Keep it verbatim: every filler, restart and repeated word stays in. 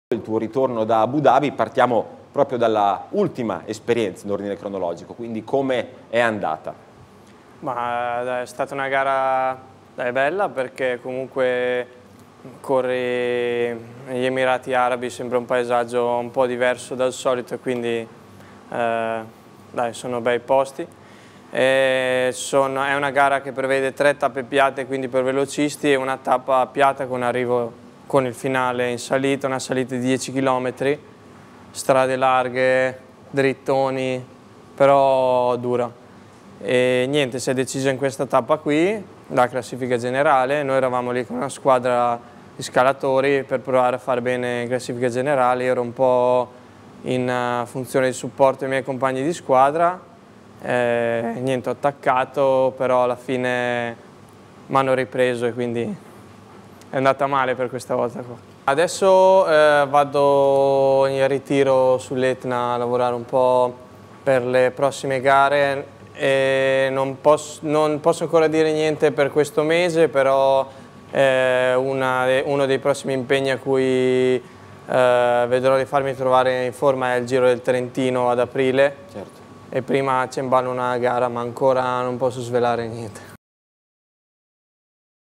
Il tuo ritorno da Abu Dhabi, partiamo proprio dalla ultima esperienza in ordine cronologico, quindi come è andata? Ma dai, è stata una gara dai, bella perché comunque corri negli Emirati Arabi, sembra un paesaggio un po' diverso dal solito e quindi eh, dai, sono bei posti. E sono, è una gara che prevede tre tappe piatte, quindi per velocisti, e una tappa piatta con arrivo con il finale in salita, una salita di dieci chilometri, strade larghe, drittoni, però dura. E niente, si è deciso in questa tappa qui, la classifica generale. Noi eravamo lì con una squadra di scalatori per provare a fare bene in classifica generale. Io ero un po' in funzione di supporto ai miei compagni di squadra, e niente, ho attaccato, però alla fine mi hanno ripreso e quindi è andata male per questa volta qua. Adesso eh, vado in ritiro sull'Etna a lavorare un po' per le prossime gare e non posso, non posso ancora dire niente per questo mese, però è una, uno dei prossimi impegni a cui eh, vedrò di farmi trovare in forma è il Giro del Trentino ad aprile. Certo. E prima c'è in ballo una gara, ma ancora non posso svelare niente.